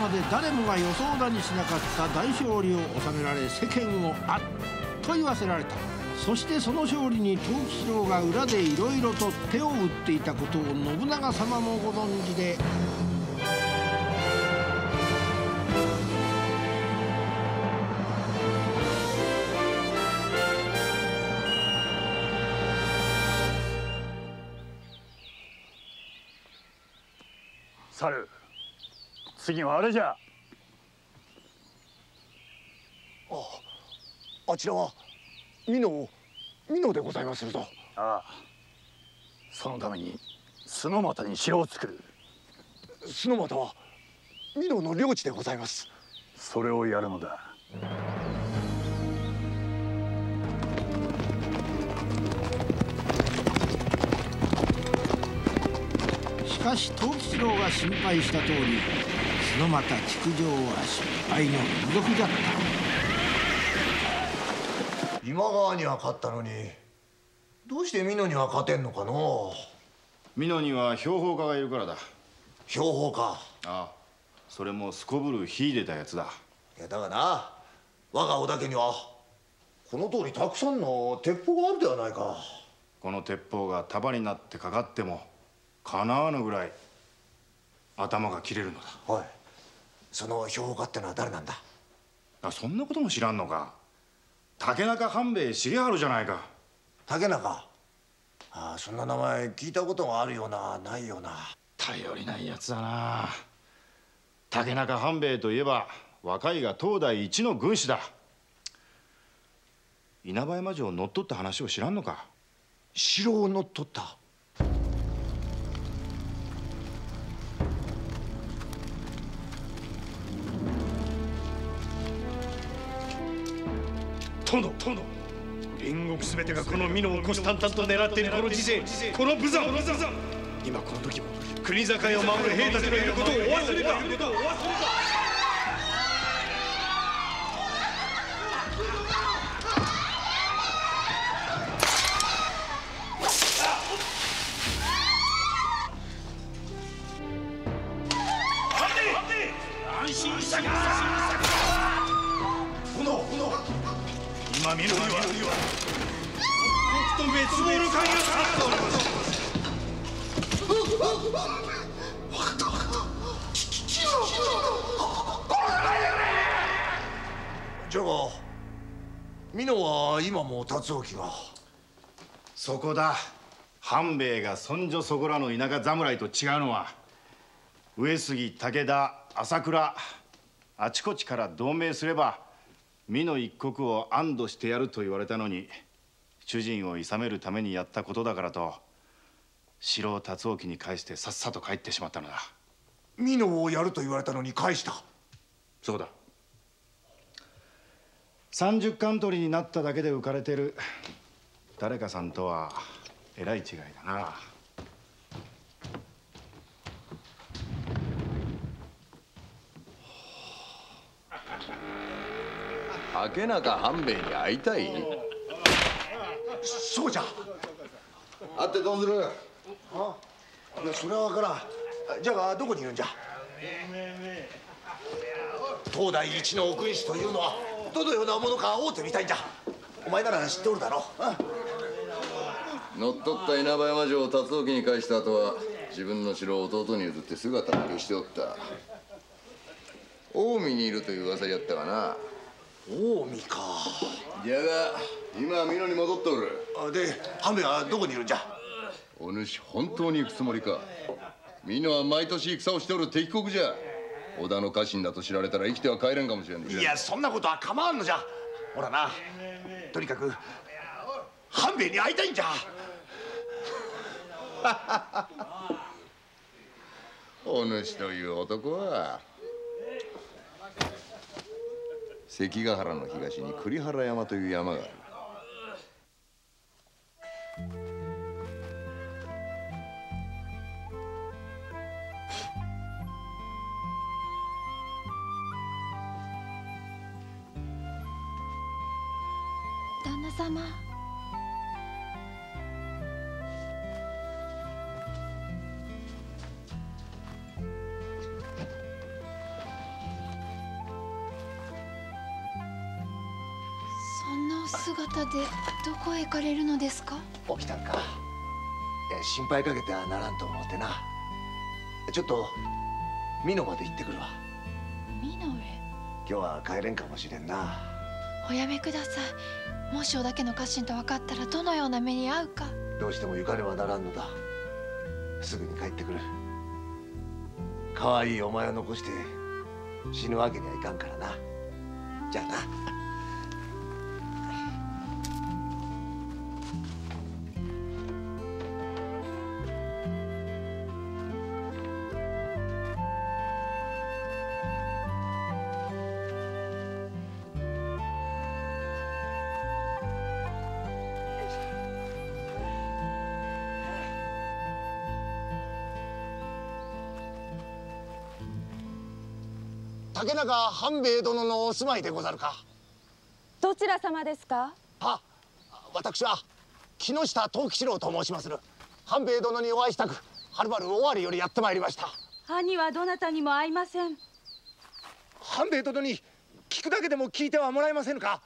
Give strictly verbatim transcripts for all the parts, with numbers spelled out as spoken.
まで誰もが予想だにしなかった大勝利を収められ、世間をあっと言わせられた。そしてその勝利に藤吉郎が裏でいろいろと手を打っていたことを信長様もご存知で、 猿、次はあれじゃ。 あ、あちらは美濃美濃でございまするぞ。 ああ、そのために洲俣に城を作る。 洲俣は美濃の領地でございます。 それをやるのだ。 しかし藤吉郎が心配した通り、洲俣築城は失敗の連続だった。 今川には勝ったのに、どうして美濃には勝てんのかの。 美濃には標本家がいるからだ。 標本家。ああ、それもすこぶる秀でたやつだ。 いやだがな、我が織田家にはこの通りたくさんの鉄砲があるではないか。 この鉄砲が束になってかかってもかなわぬぐらい頭が切れるのだ。 おい、その標本家ってのは誰なんだ。 あ、そんなことも知らんのか。竹中半兵衛重治じゃないか。 竹中。ああ、そんな名前聞いたことがあるようなないような。 頼りないやつだな。竹中半兵衛といえば若いが当代一の軍師だ。稲葉山城を乗っ取った話を知らんのか。 城を乗っ取った。 殿、殿、隣国すべてがこの美濃を虎視眈々と狙っているこの時世、この無残、今この時も国境を守る兵たちのいることをお忘れか。安心したか。殿、殿、今美濃には北斗滅亡の鍵がかかっております。分かった分かった。 じゃが美濃は今も辰興が。 そこだ。半兵衛がそんじょそこらの田舎侍と違うのは、上杉、武田、朝倉あちこちから同盟すれば美濃一国を安堵してやると言われたのに、主人を諌めるためにやったことだからと城を辰興に返してさっさと帰ってしまったのだ。 美濃をやると言われたのに返した。 そうだ。三十貫取りになっただけで浮かれてる誰かさんとはえらい違いだな。 竹中半兵衛に会いたい。 そうじゃ。 会ってどうする。 あ、いやそれは分からん。じゃがどこにいるんじゃ。当代一の軍師というのはどのようなものか会うてみたいんじゃ。お前なら知っておるだろう。 乗っ取った稲葉山城を辰興に返した後は自分の城を弟に譲って姿を消しておった。近江にいるという噂やったがな。 近江か。 じゃが今は美濃に戻っておる。 で半兵衛はどこにいるんじゃ。 お主本当に行くつもりか。美濃は毎年戦をしておる敵国じゃ。織田の家臣だと知られたら生きては帰れんかもしれん。 いやそんなことは構わんのじゃ。ほらな、とにかく半兵衛に会いたいんじゃ。 お主という男は関ヶ原の東に栗原山という山がある。 旦那様。 姿でどこへ行かれるのですか？ 起きたんか。いや心配かけてはならんと思ってな。ちょっと美濃まで行ってくるわ。 美濃へ？ 今日は帰れんかもしれんな。 おやめください。もし織田家の家臣と分かったらどのような目に遭うか。 どうしても行かねばならんのだ。すぐに帰ってくる。可愛いお前を残して死ぬわけにはいかんからな。じゃあな。竹中半兵衛殿のお住まいでござるか。 どちら様ですか？ は、私は木下藤吉郎と申しまする。半兵衛殿にお会いしたく、はるばる尾張よりやってまいりました。 兄はどなたにも会いません。 半兵衛殿に聞くだけでも聞いてはもらえませぬか。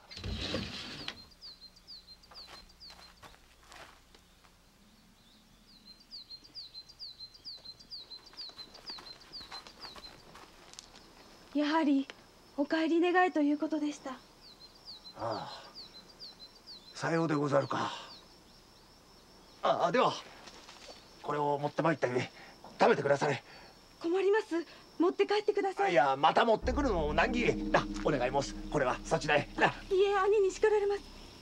やはりお帰り願いということでした。 ああ、さようでござるか。ああ、ではこれを持ってまいったゆえ食べてくだされ。 困ります。持って帰ってください。 いや、また持ってくるのも難儀な。お願い申す。これはそちらへな。 いえ、兄に叱られます。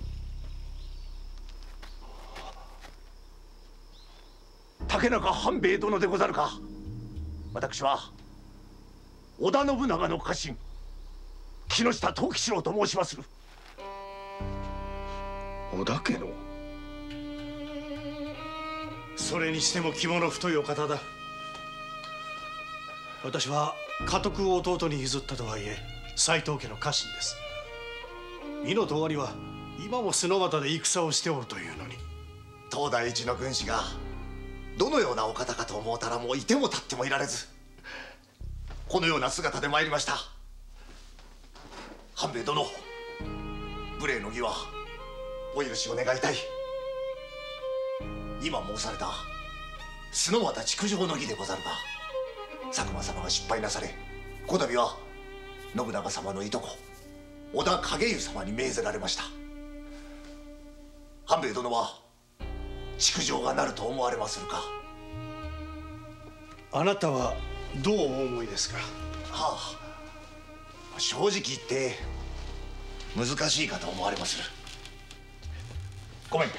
竹中半兵衛殿でござるか。私は織田信長の家臣木下藤吉郎と申しまする。 織田家の？それにしても肝の太いお方だ。私は家督を弟に譲ったとはいえ斎藤家の家臣です。美濃と尾張は今も洲俣で戦をしておるというのに。 東大一の軍師がどのようなお方かと思うたら、もういても立ってもいられず、このような姿で参りました。半兵衛殿、無礼の儀はお許しを願いたい。今申された洲俣築城の儀でござるが、佐久間様が失敗なされ、こたびは信長様のいとこ織田景湯様に命ぜられました。半兵衛殿は築城がなると思われまするか。 あなたはどうお思いですか？ はあ、正直言って難しいかと思われまする。ごめん。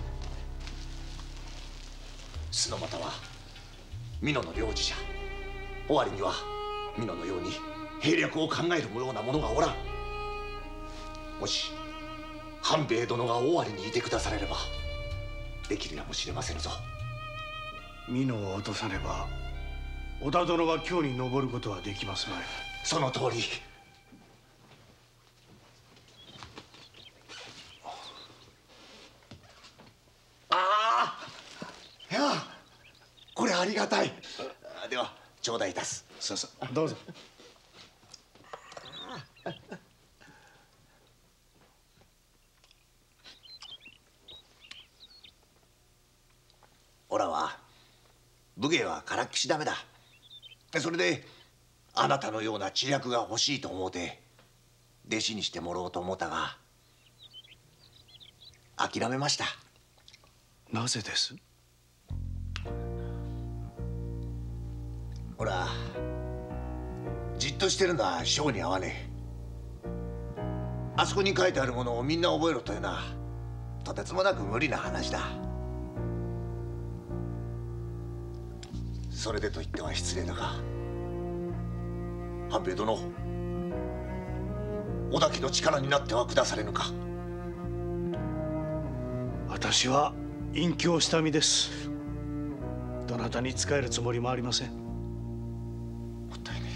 洲俣は美濃の領地じゃ。尾張には美濃のように兵略を考えるような者がおらん。もし半兵衛殿が尾張にいてくだされればできるやもしれませぬぞ。 美濃を落とさねば織田殿は京に登ることはできますまい。 その通り。ああ、いや、これありがたい。では頂戴いたす。 さあさあ、どうぞ。 おらは武芸はからっきしダメだ。それであなたのような知略が欲しいと思うて弟子にしてもらおうと思ったが諦めました。 なぜです？ ほら、じっとしてるのは性に合わねえ。あそこに書いてあるものをみんな覚えろというのはとてつもなく無理な話だ。それでと言っては失礼だが、半兵衛殿、織田家の力になってはくだされぬか。 私は隠居した身です。どなたに仕えるつもりもありません。 もったいね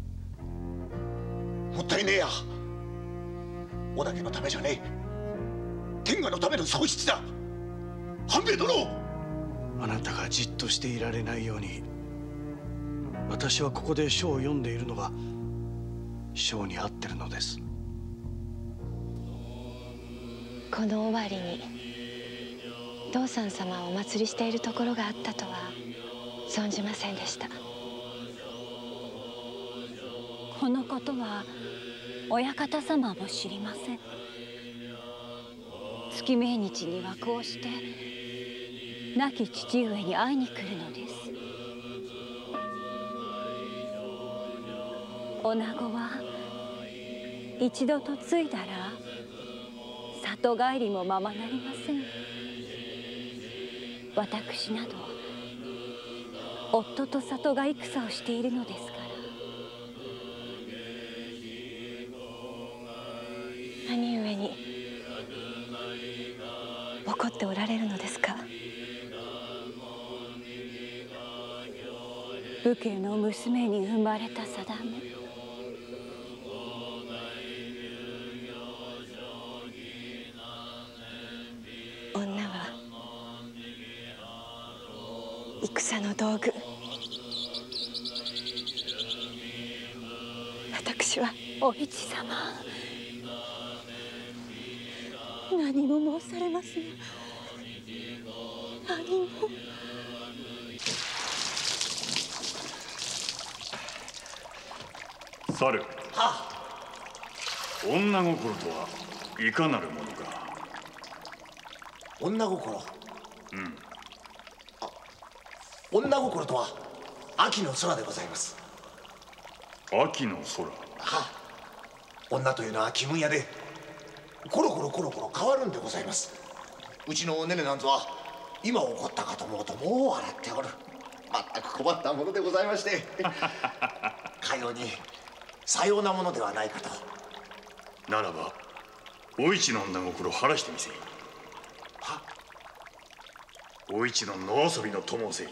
え。もったいねえや。織田家のためじゃねえ。天下のための喪失だ。半兵衛殿。 あなたがじっとしていられないように、私はここで書を読んでいるのが章に合ってるのです。 この尾張に道三様をお祭りしているところがあったとは存じませんでした。 このことは親方様も知りません。月命日にはこうして亡き父上に会いに来るのです。女子は一度嫁いだら里帰りもままなりません。私など夫と里が戦をしているのですから。 兄上に怒っておられるのですか？ 武家の娘に生まれた定め。 女は戦の道具。私はお市様、 何も申されますが、何も。 猿、 はあ、 女心とはいかなるものか。 女心。 うん。 女心とは秋の空でございます。 秋の空。 はあ、女というのは気分屋でコロコロコロコロ変わるんでございます。うちのおねねなんぞは今起こったかと思うともう笑っておる。全く困ったものでございましてかようにさようなものではないかと。 ならばお市の女心晴らしてみせい。 はお市の野遊びの友をせい。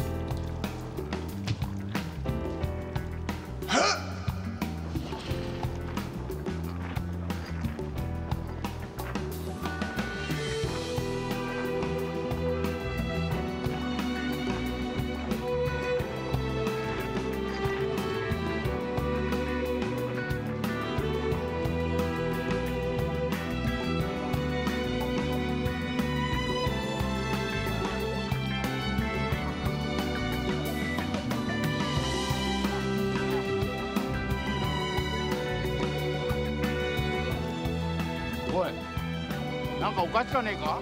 おい、なんかおかしかねえか？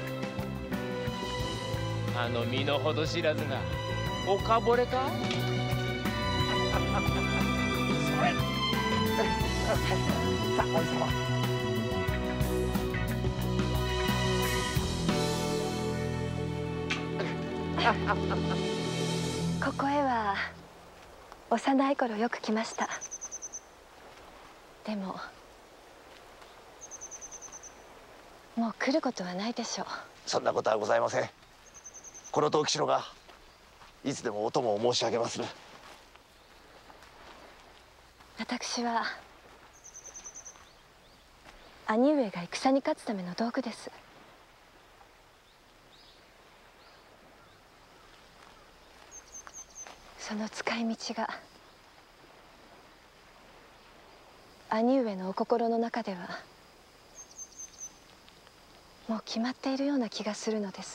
あの身の程知らずがおかぼれか？それさあおじさま。 ここへは幼い頃よく来ました。でももう来ることはないでしょう。 そんなことはございません。この藤吉郎がいつでもお供を申し上げまする。 私は兄上が戦に勝つための道具です。その使い道が兄上のお心の中ではもう決まっているような気がするのです。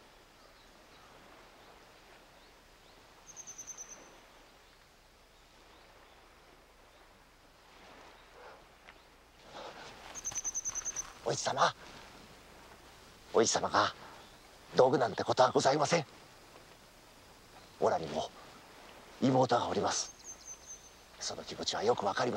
お市様、お市様が道具なんてことはございません。オラにも妹がおります。その気持ちはよくわかります。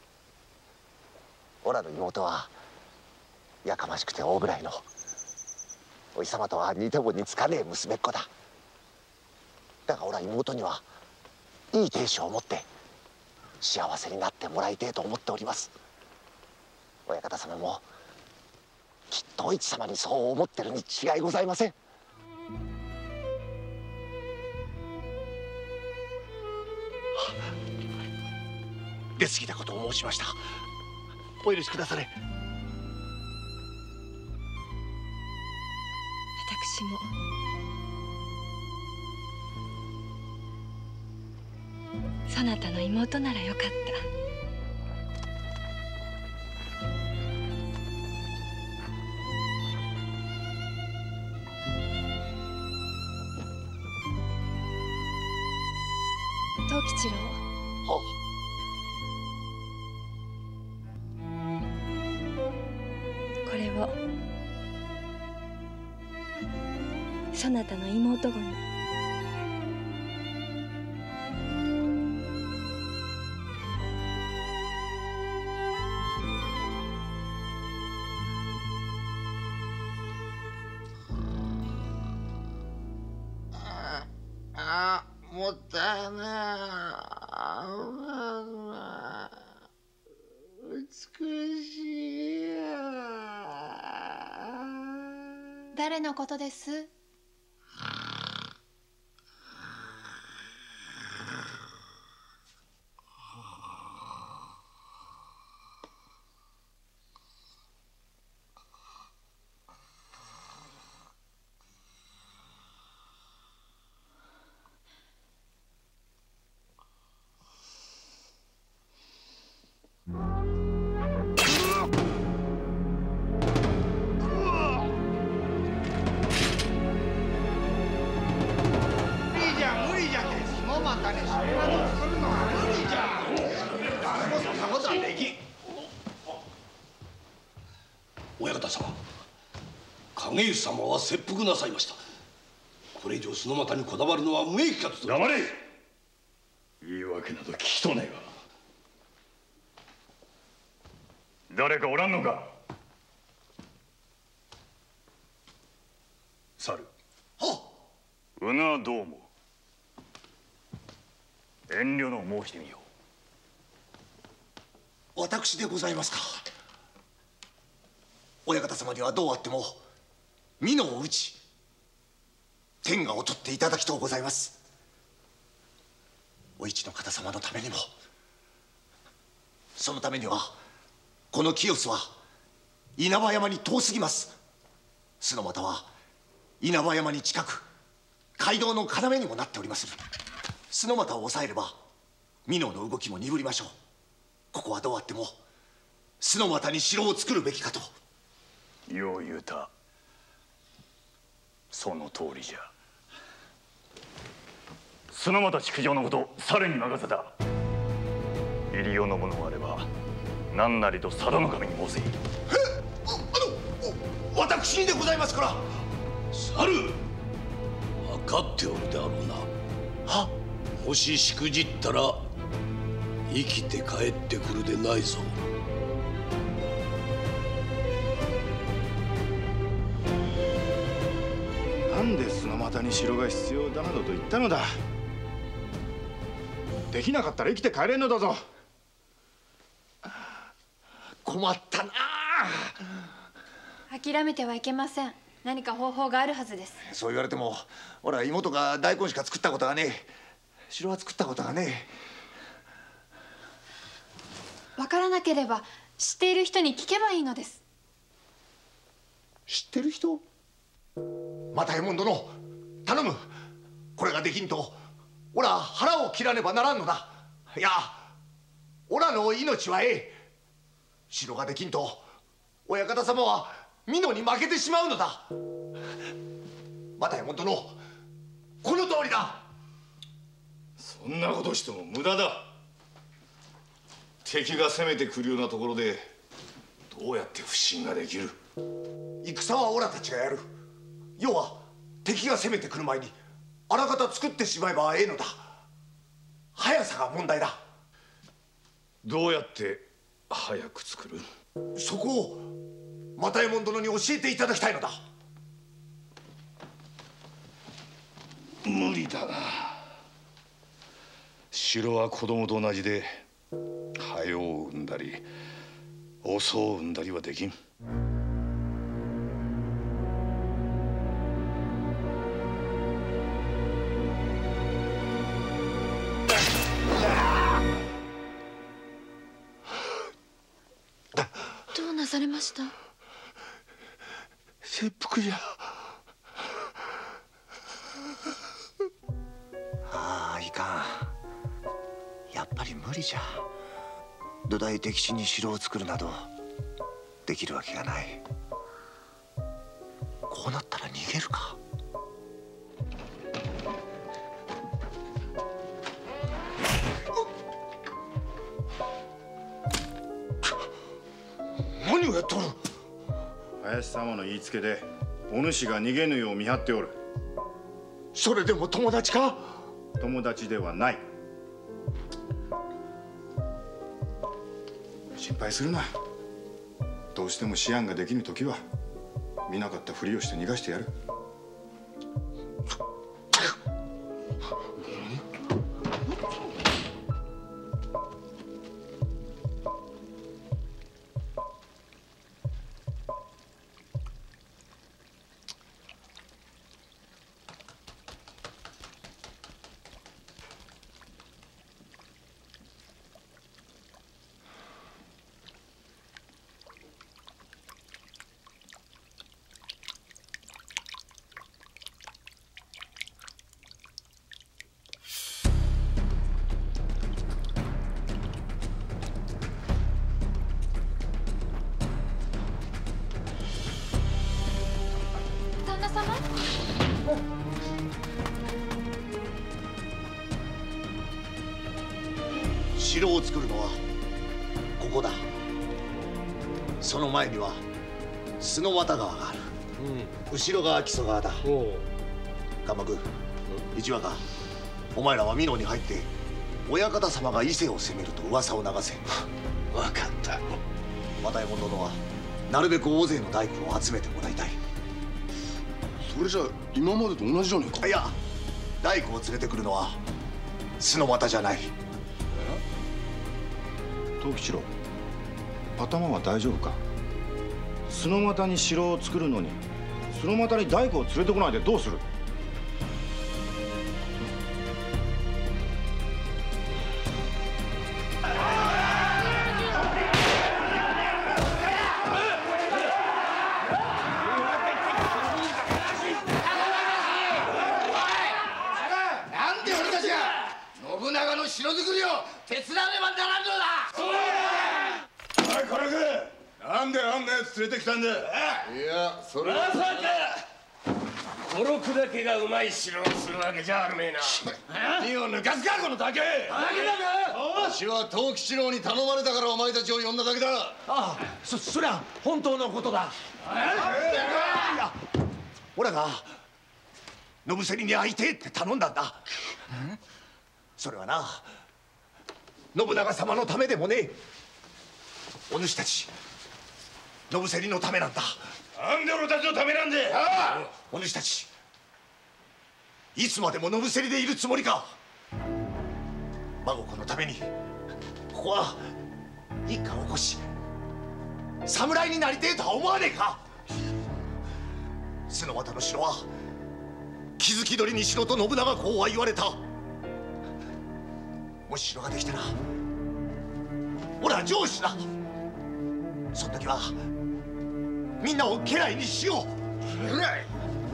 オラの妹はやかましくて大ぐらいのお日様とは似ても似つかねえ娘っ子だ。だがオラ妹にはいい亭主を持って幸せになってもらいてえと思っております。親方様もきっとお市様にそう思ってるに違いございません。出過ぎたことを申しました。お許しくだされ。 私もそなたの妹ならよかった。 藤吉郎。 はこれをそなたの妹御に。 あ、もったいねえ。美しい。 誰のことです？ 親方様、景行様は切腹なさいました。これ以上洲又にこだわるのは無益かと。 黙れ。言い訳など聞きとねえが、誰かおらんのか。猿。 はっ。 うなはどう思う？遠慮の申してみよう。私でございますか。親方様にはどうあっても美濃を討ち天下を取っていただきとうございます。お市の方様のためにも、そのためにはこの清須は稲葉山に遠すぎます。洲又は稲葉山に近く街道の要にもなっておりまする。洲又を抑えれば美濃の動きも鈍りましょう。ここはどうあっても洲又に城を作るべきかと。 よう言うた。その通りじゃ。洲又築城のこと猿に任せた。入り用のものがあれば何なりと佐渡守に申せ。えっ、 あの私にでございますから。猿、分かっておるであろうな。は、もししくじったら生きて帰ってくるでないぞ。 なんで洲又に城が必要だなどと言ったのだ。できなかったら生きて帰れんのだぞ。 困ったな。 諦めてはいけません。何か方法があるはずです。 そう言われても、ほら妹が大根しか作ったことがねえ。城は作ったことがねえ。わからなければ知っている人に聞けばいいのです。 知ってる人？又右衛門殿、頼む。これができんとおら腹を切らねばならんのだ。いや、おらの命はええ。城ができんと親方様は美濃に負けてしまうのだ。又右衛門殿、この通りだ。 そんなことしても無駄だ。敵が攻めてくるようなところでどうやって不信ができる？ 戦はおらたちがやる。要は敵が攻めてくる前にあらかた作ってしまえばええのだ。速さが問題だ。 どうやって早く作る？ そこを又右衛門殿に教えていただきたいのだ。 無理だな。城は子供と同じで早う産んだり遅う産んだりはできん。 どうなされました？ 切腹じゃ。ああ、いかん。やっぱり無理じゃ。土台敵地に城を作るなどできるわけがない。こうなったら逃げるか。 様の言いつけでお主が逃げぬよう見張っておる。 それでも友達か？ 友達ではない。心配するな。どうしても思案ができぬ時は見なかったふりをして逃がしてやる。 城を作るのはここだ。その前には須ノ俣川がある、うん、後ろが木曽川だ。関幕、一話かお前らは美濃に入って親方様が伊勢を攻めると噂を流せ。分かった。又右衛門殿はなるべく大勢の大工を集めてもらいたい。 それじゃ今までと同じじゃねえか。 いや、大工を連れてくるのは須ノ俣じゃない。 藤吉郎、頭は大丈夫か？須ノ俣に城を作るのに須ノ俣に大工を連れてこないでどうする？ なんで俺たちが信長の城作りを手伝わねばならんのだ。 おい、コラク、なんであんなやつ連れてきたんだ。いや、それはまさかコロクだけがうまい城をするわけじゃあるめえな。 何を抜かすかこの竹。 わしは藤吉郎に頼まれたからお前たちを呼んだだけだ。 ああ、そそりゃ本当のことだ。いや、俺が野伏に会いてえって頼んだんだ。それはな、信長様のためでもねえ、お主たち野伏のためなんだ。 なんで俺たちのためなんだ。 お主たちいつまでも野伏でいるつもりか。孫子のためにここは一家を起こし侍になりてえとは思わねえか。須ノ俣の城は木月取りにしろと信長公は言われた。もし城ができたら俺は城主だ。その時はみんなを家来にしよう。家来。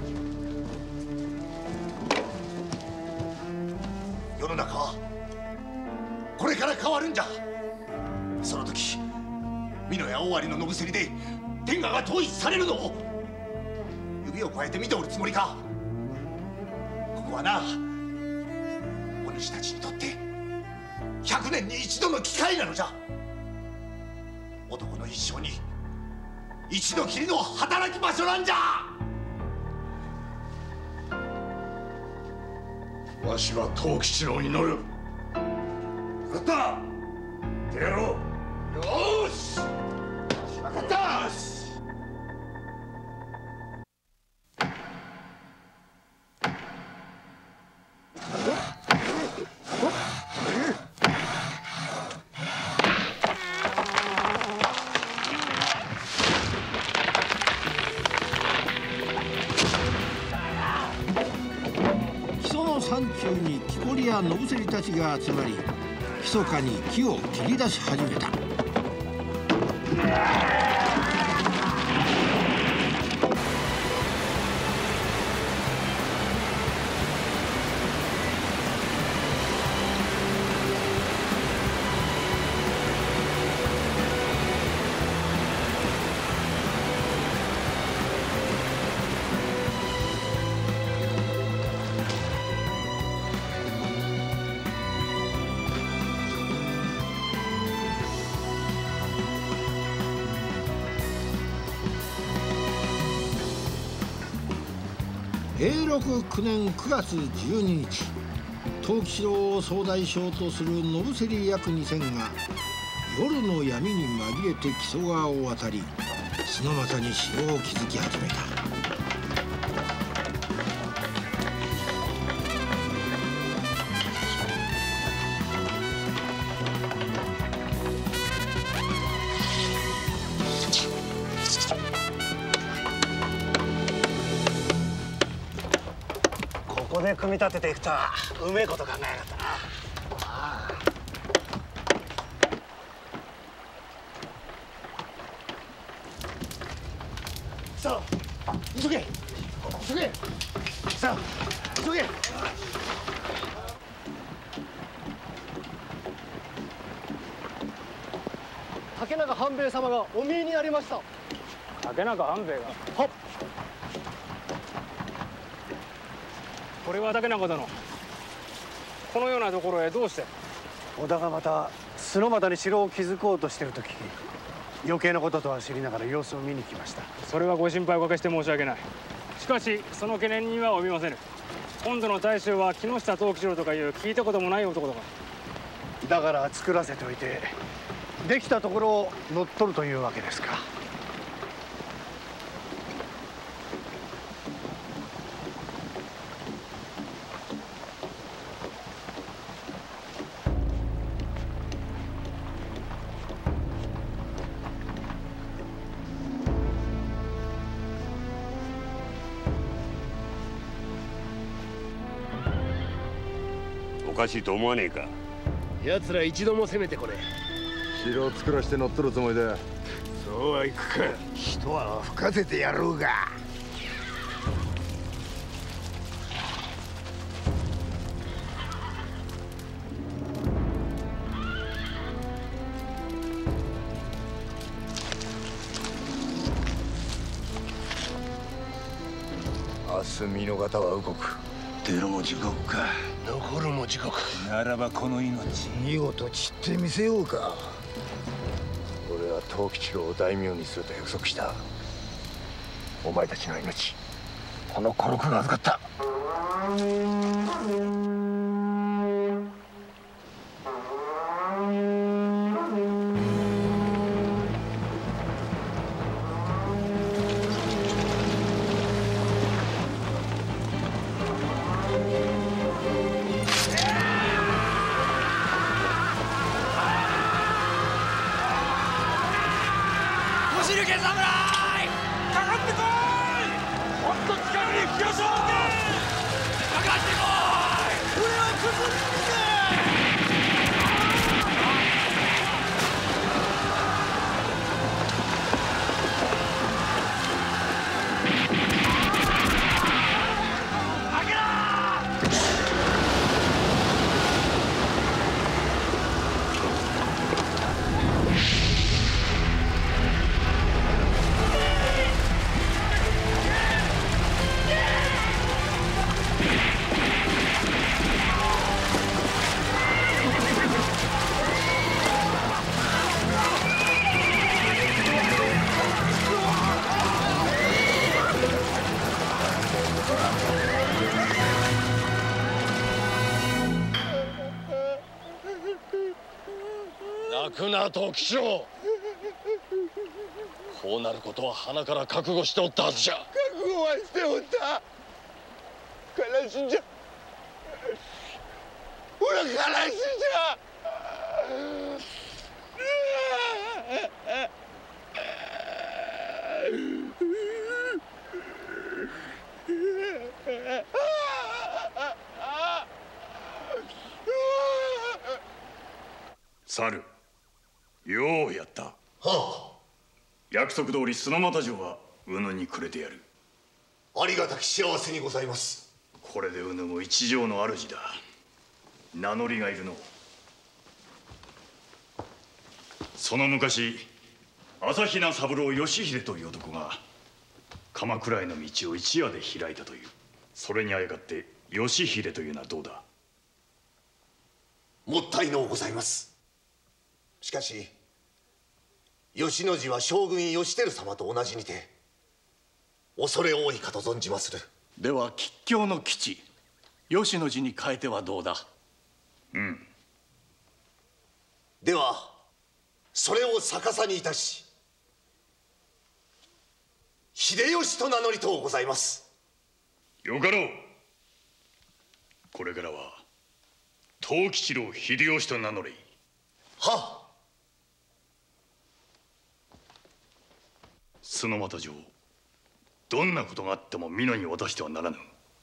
世の中はこれから変わるんじゃ。その時美濃や尾張の野伏で天下が統一されるのを指を加えて見ておるつもりか。ここはな、お主たちにとって百年に一度の機会なのじゃ。男の一生に一度きりの働き場所なんじゃ。 わしは藤吉郎に乗る。分かった。やろう。よーし。分かった。 山中に木こりや野伏たちが集まり、密かに木を切り出し始めた。 へいろくきゅうねんくがつじゅうににち、藤吉郎を総大将とする野伏役にせんが夜の闇に紛れて木曽川を渡り、菅又に城を築き始めた。 ここで組み立てていくとはうめえこと考えやがったな。ああ、さあ急げ急げ、さあ急げ。 竹中半兵衛様がお見えになりました。 竹中半兵衛が。はっ。これは竹中殿、このようなところへどうして？ 織田がまた菅又に城を築こうとしていると聞き、余計なこととは知りながら様子を見に来ました。 それはご心配おかけして申し訳ない。しかしその懸念には及びませぬ。今度の大将は木下藤吉郎とかいう聞いたこともない男だから。 だから作らせておいて、できたところを乗っ取るというわけですか。 おかしいと思わねえか。 奴ら一度も攻めてこれ。 城を作らして乗っ取るつもりだ。 そうはいくか。一泡吹かせてやろうが。 明日美濃方は動く。 出るも地獄か、残るも地獄。ならばこの命見事散ってみせようか。 俺は藤吉郎を大名にすると約束した。お前たちの命、この小六が預かった。 泣くな藤吉郎。こうなることは鼻から覚悟しておったはずじゃ。 覚悟はしておった。悲しんじゃ、俺は悲しんじゃ。 猿、ようやった。はあ、約束通り菅又城はうぬにくれてやる。 ありがたき幸せにございます。 これでうぬも一城の主だ。名乗りがいるの。その昔、朝比奈三郎義秀という男が鎌倉への道を一夜で開いたという。それにあやかって義秀というのはどうだ。 もったいのうございます。しかし吉の字は将軍義輝様と同じにて恐れ多いかと存じまする。 では吉凶の吉、吉の字に変えてはどうだ。 うん。ではそれを逆さにいたし秀吉と名乗りとうございます。 よかろう。これからは藤吉郎秀吉と名乗れ。 はっ。 洲俣城、どんなことがあっても美濃に渡してはならぬ。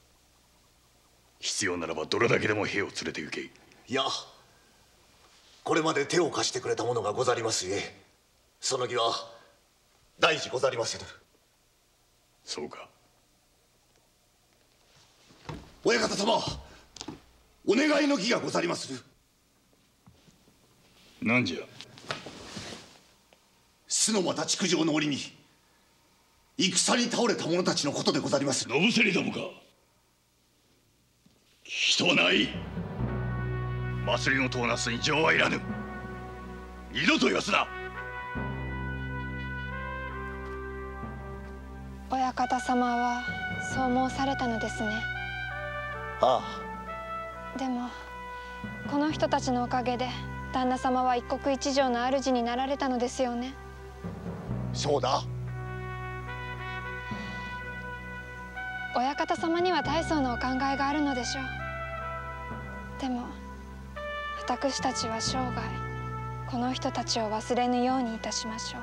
必要ならばどれだけでも兵を連れて行け。 いや、これまで手を貸してくれた者がござりますゆえ、その儀は大事ござりませぬ。 そうか。 親方様、お願いの儀がござりまする。 何じゃ。 洲俣築城の折に戦に倒れた者たちのことでござりまする。 野伏どもか。人ない。祭りのとなすに情はいらぬ。二度と言わすな。 親方様はそう申されたのですね。 ああ。でもこの人たちのおかげで旦那様は一国一城の主になられたのですよね。 そうだ。 親方様には大層なお考えがあるのでしょう。でも私たちは生涯この人たちを忘れぬようにいたしましょう。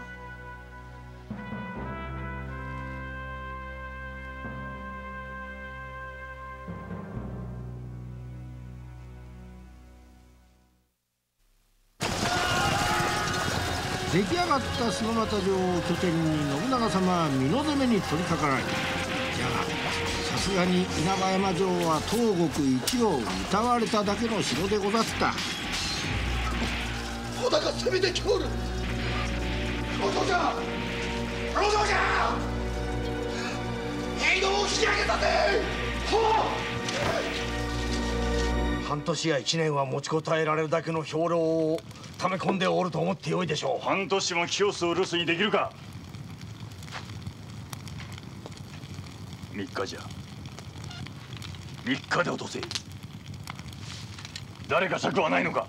出来上がった洲俣城を拠点に信長様は美濃攻めに取り掛かられた。じゃがさすがに稲葉山城は東国一を謳われただけの城でござった。 織田が攻めてきおる。お父ちゃん、お父ちゃん、井戸を引き上げたぜ。 半年や一年は持ちこたえられるだけの兵糧を溜め込んでおると思ってよいでしょう。 半年も清須を留守にできるか。三日じゃ。三日で落とせ。誰か策はないのか。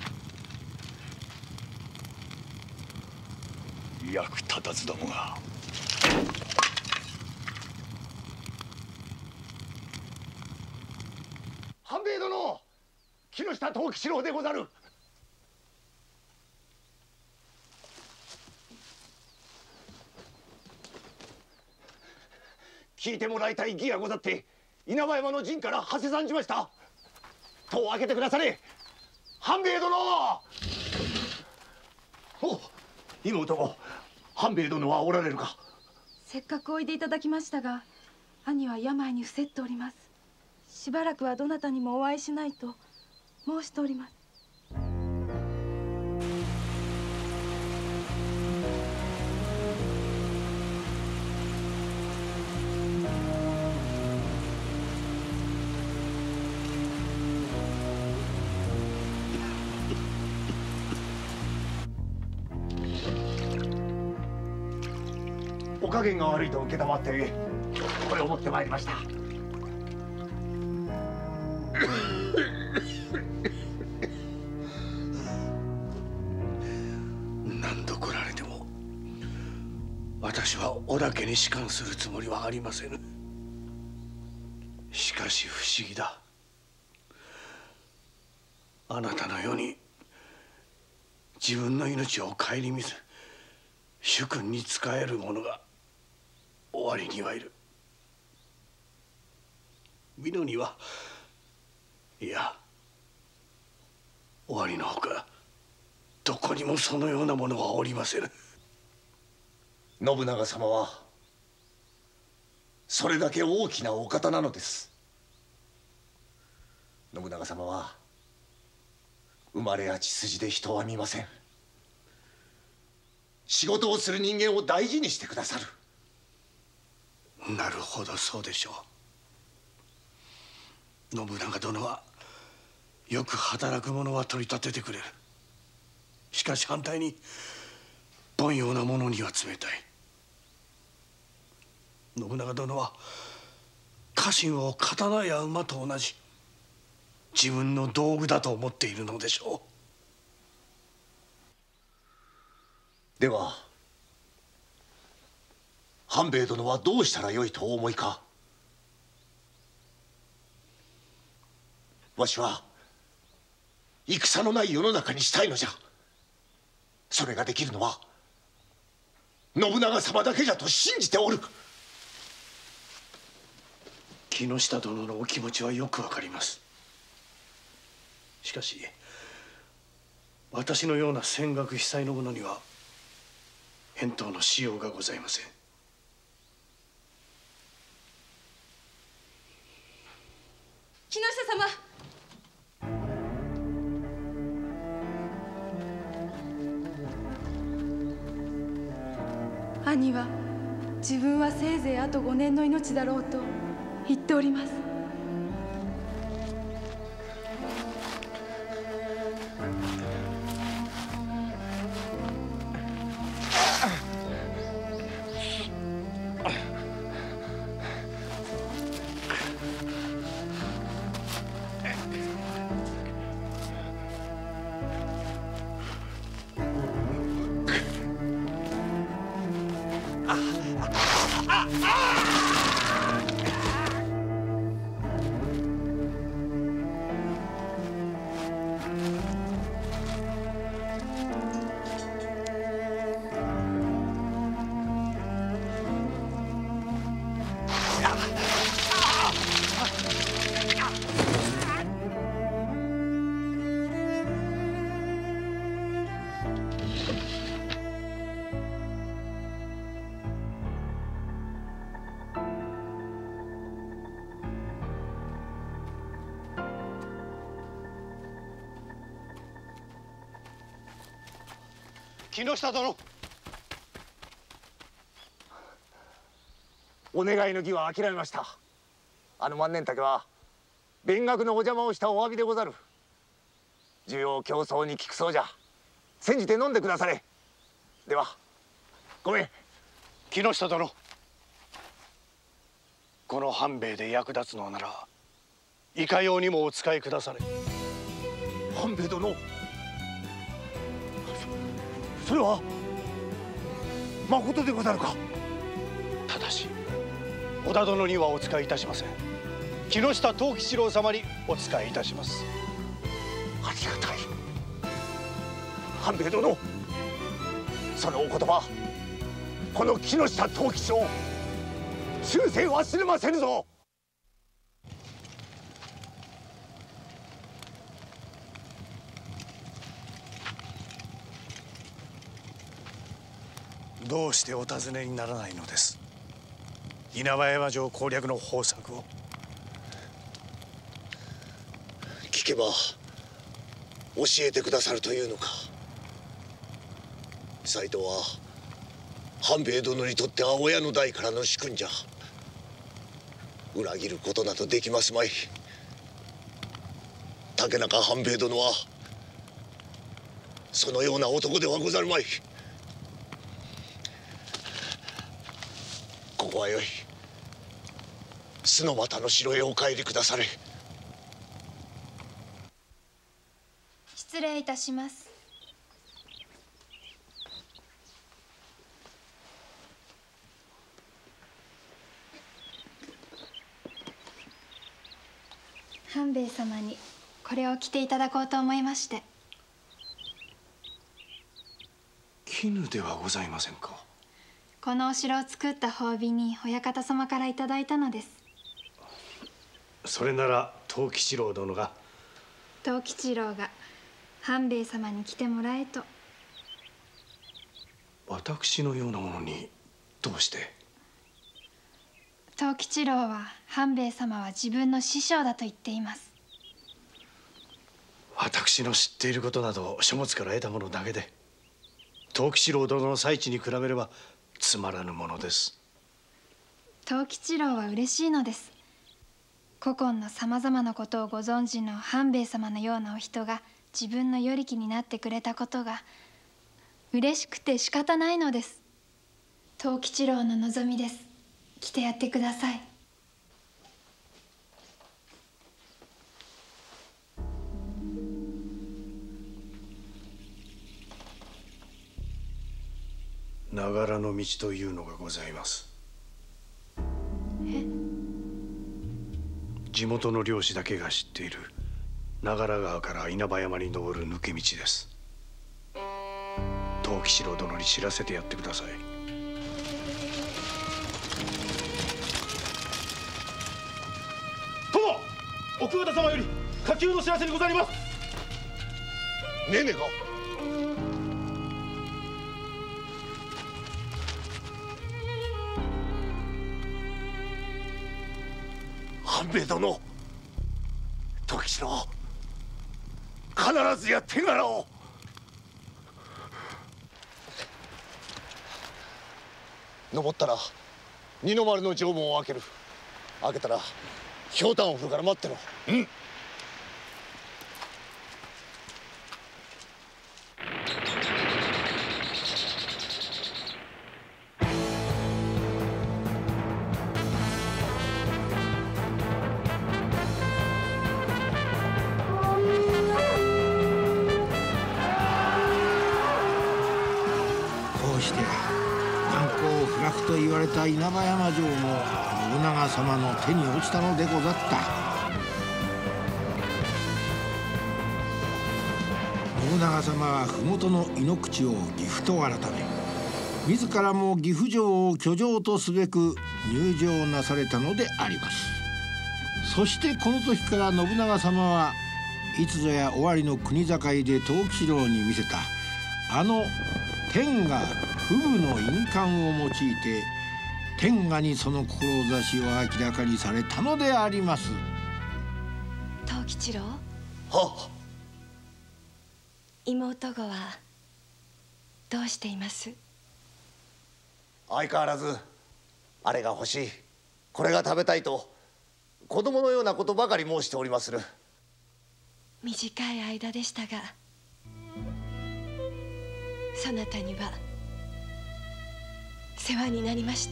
役立たずどもが。 半兵衛殿、木下藤吉郎でござる。聞いてもらいたい儀がござって稲葉山の陣から馳せ参じました。戸を開けてくだされ。半兵衛殿。お、妹、半兵衛殿はおられるか。 せっかくおいでいただきましたが、兄は病に伏せっております。しばらくはどなたにもお会いしないと申しております。 お加減が悪いと承ってこれを持ってまいりました。 何度来られても私は織田家に仕官するつもりはありません。しかし不思議だ。あなたのように自分の命を顧みず主君に仕える者が尾張にはいる。美濃にはいや尾張のほかどこにもそのような者はおりません。 信長様はそれだけ大きなお方なのです。信長様は生まれや血筋で人は見ません。仕事をする人間を大事にしてくださる。 なるほど、そうでしょう。信長殿はよく働く者は取り立ててくれる。しかし反対に凡庸な者には冷たい。信長殿は家臣を刀や馬と同じ自分の道具だと思っているのでしょう。では半兵衛殿はどうしたらよいとお思いか。わしは戦のない世の中にしたいのじゃ。それができるのは信長様だけじゃと信じておる。 木下殿のお気持ちはよくわかります。しかし私のような戦学被災の者には返答のしようがございません。 木下様、兄は自分はせいぜいあとごねんの命だろうと言っております。 木下殿、 お願いの儀は諦めました。あの万年竹は勉学のお邪魔をしたお詫びでござる。需要競争に効くそうじゃ。煎じて飲んでくだされ。ではごめん。 木下殿、この半兵衛で役立つのならいかようにもお使いくだされ。 半兵衛殿、それはまことでござるか。 ただし織田殿にはお使いいたしません。木下藤吉郎様にお使いいたします。 ありがたい。半兵衛殿、そのお言葉、この木下藤吉郎終生忘れませぬぞ。 どうしてお尋ねにならないのです。稲葉山城攻略の方策を。 聞けば教えてくださるというのか。斎藤は半兵衛殿にとっては親の代からの主君じゃ。裏切ることなどできますまい。竹中半兵衛殿はそのような男ではござるまい。ここはよい。洲俣の城へお帰りくだされ。 失礼いたします。半兵衛様にこれを着ていただこうと思いまして。 絹ではございませんか。 このお城を作った褒美に親方様からいただいたのです。 それなら藤吉郎殿が。 藤吉郎が半兵衛様に来てもらえと。 私のようなものにどうして。 藤吉郎は半兵衛様は自分の師匠だと言っています。 私の知っていることなど書物から得たものだけで、藤吉郎殿の最地に比べればつまらぬものです。 藤吉郎は嬉しいのです。古今のさまざまなことをご存知の半兵衛様のようなお人が自分の与力になってくれたことが嬉しくて仕方ないのです。藤吉郎の望みです。来てやってください。 ながらの道というのがございます。 え？ 地元の漁師だけが知っている長良川から稲葉山に登る抜け道です。藤吉郎殿に知らせてやってください。 殿、奥方様より火急の知らせにございます。 ねえねえか。半兵衛殿、時吉郎、必ずや手柄を。登ったら二の丸の城門を開ける。開けたらひょうたんを振るから待ってろ。うん。 と言われた稲葉山城も信長様の手に落ちたのでござった。信長様は麓の井の口を岐阜と改め、自らも岐阜城を居城とすべく入城なされたのであります。そしてこの時から信長様はいつぞや尾張の国境で藤吉郎に見せたあの天下不武の印鑑を用いて天下にその志を明らかにされたのであります。 藤吉郎。 はっ。 妹御はどうしています？ 相変わらずあれが欲しい、これが食べたいと子供のようなことばかり申しておりまする。 短い間でしたが、そなたには世話になりました。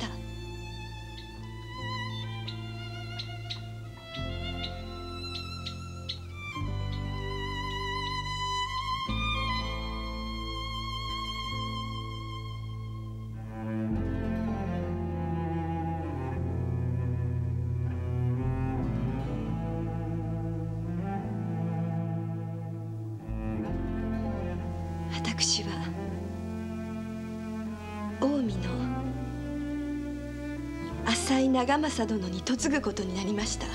私は近江の浅井長政殿に嫁ぐことになりました。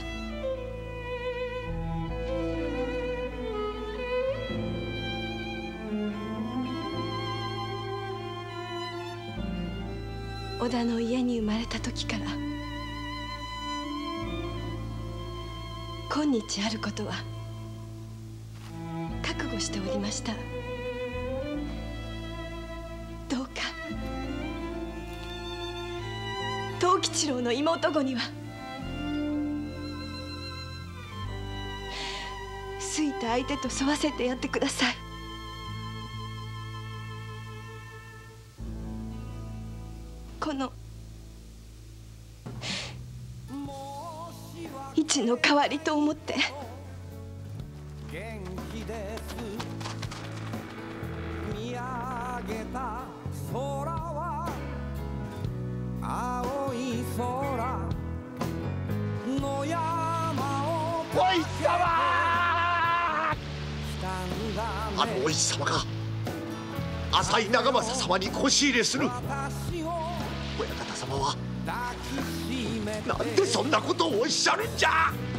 織田の家に生まれた時から今日あることは覚悟しておりました。どうか藤吉郎の妹御には好いた相手と添わせてやってください。この一の代わりと思って。 見上げた空は青い空の山をおい様、あのおい様が浅井長政様にこし入れする。親方様はなんでそんなことをおっしゃるんじゃ。